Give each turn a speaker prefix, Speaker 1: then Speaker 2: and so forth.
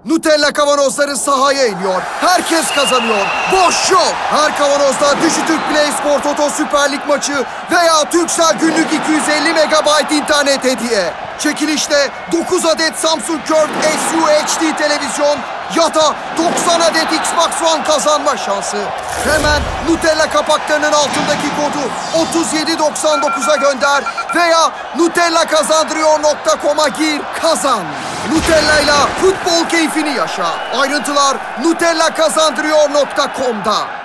Speaker 1: Nutella kavanozları sahaya iniyor. Herkes kazanıyor. Boş yok. Her kavanozda Dijitürk Play Spor Toto Süper Lig maçı veya Turkcell günlük 250 MB internet hediye. Çekilişte 9 adet Samsung Curve SU HD televizyon ya da 90 adet Xbox One kazanma şansı. Hemen Nutella kapaklarının altındaki kodu 3799'a gönder veya nutellakazandırıyor.com'a gir, kazan. Nutella'yla futbol keyfini yaşa. Ayrıntılar nutellakazandırıyor.com'da.